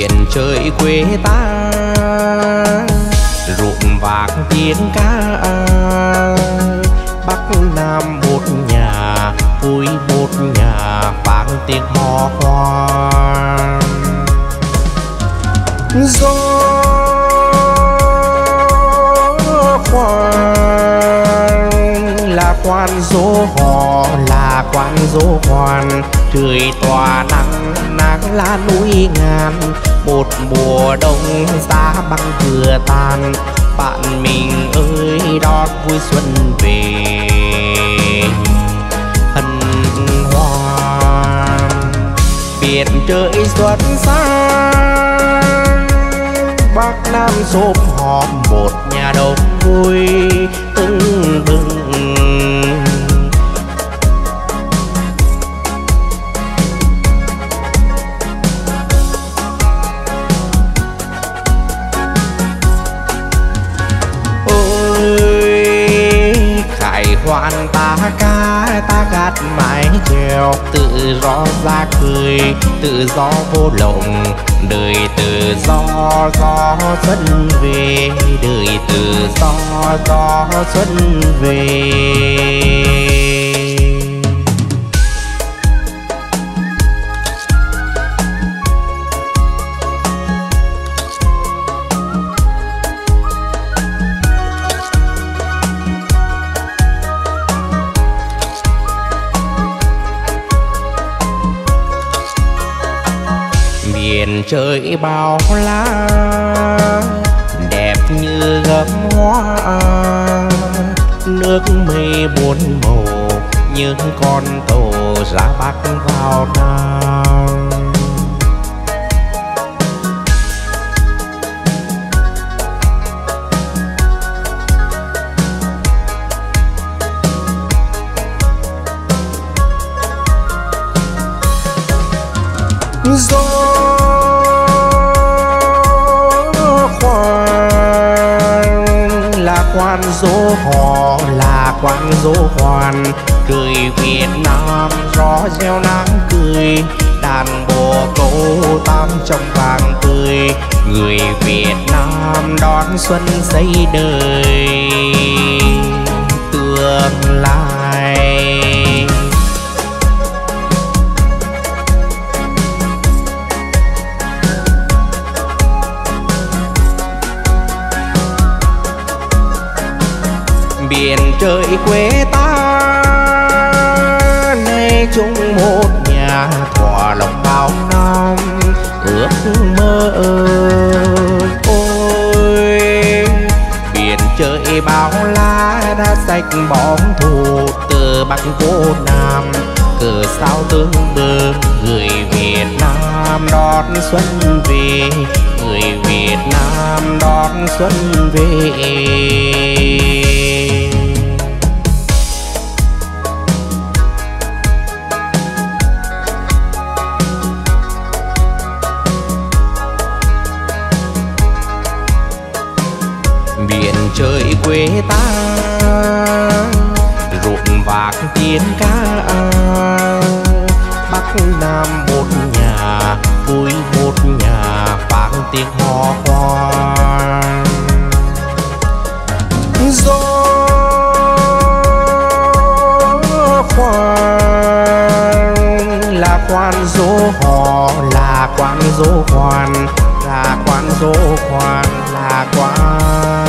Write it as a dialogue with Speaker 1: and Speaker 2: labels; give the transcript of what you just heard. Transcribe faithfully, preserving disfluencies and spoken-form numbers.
Speaker 1: biển trời quê ta ruộng vàng tiếng ca, bắc nam một nhà vui một nhà vang tiếng hò khoan. Gió khoan là quan dỗ hò, là quan dỗ khoan, trời tỏa nắng nắng lá núi ngàn, một mùa đông giá băng vừa tàn, bạn mình ơi đón vui xuân về hân hoan. Biển trời xuân sang, bắc nam sum họp một nhà đông vui tưng bừng. Hoan ta ca ta gạt mái chèo, tự do ra cười tự do vô lộng, đời tự do gió xuân về, đời tự do gió xuân về. Biển trời bao la đẹp như gấm hoa, nước mây bốn màu những con tàu ra bắc vào nam. Gió quan dỗ hò, là quan dỗ khoan, cười Việt Nam gió reo nắng cười, đàn bồ câu tam trong vàng tươi, người Việt Nam đón xuân xây đời tương lai. Biển trời quê ta nay chung một nhà, thỏa lòng bao năm ước mơ. Ôi biển trời bao la đã sạch bóng thù, từ bắc vô nam cờ sao tương bờ, người Việt Nam đón xuân về, người Việt Nam đón xuân về. Biển trời quê ta ruộng vàng tiếng ca, bắc nam một nhà vui một nhà vang tiếng hò khoan. Gió khoan là quan dỗ hò, là quan dỗ khoan, là quan dỗ khoan, là quan